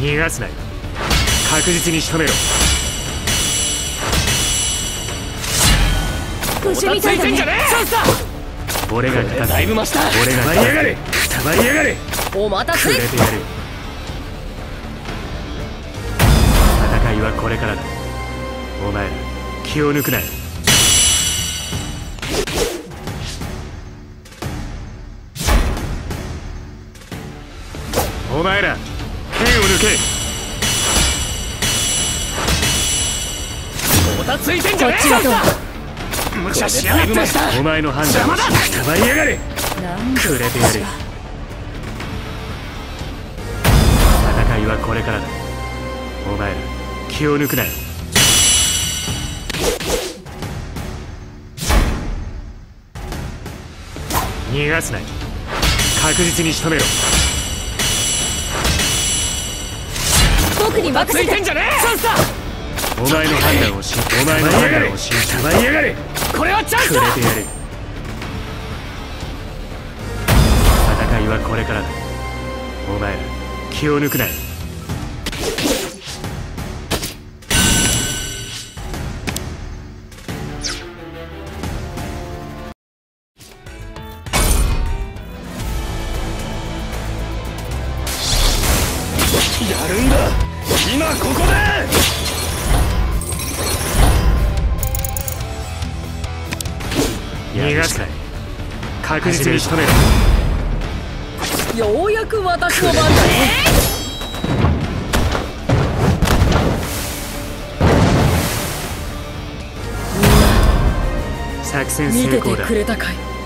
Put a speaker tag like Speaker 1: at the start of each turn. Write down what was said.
Speaker 1: 逃がすなよ。確実に仕留めろ。
Speaker 2: 虫みたいだね。
Speaker 1: 俺が勝た
Speaker 3: だいぶ増した。
Speaker 1: 俺が勝たやがれ。くたばりやがれ。
Speaker 2: お待たせ。
Speaker 1: くれてやる。戦いはこれからだ。お前ら気を抜くなよ。お前ら剣を抜け。
Speaker 3: おたついてんじゃねえ。無茶しやがって。
Speaker 1: お前の判断をくたばりやがれ。くれてやる。戦いはこれからだ。お前ら気を抜くなよ。逃がすなよ。確実に仕留めろ。
Speaker 2: 僕に任せてんじゃねえ。チャンスだ。
Speaker 1: お前の判断を信じ、お前の判断を信じ、たばりやがれ。
Speaker 3: これはチャンスだ。
Speaker 1: くれてやる。戦いはこれからだ。お前ら気を抜くなよ。
Speaker 3: やるんだ今ここで。
Speaker 1: 逃がすなよ。確実に仕留めろ。
Speaker 2: ようやく私の番だ。
Speaker 1: 作戦
Speaker 2: 見てて
Speaker 1: 成功だ。
Speaker 2: くれたかい。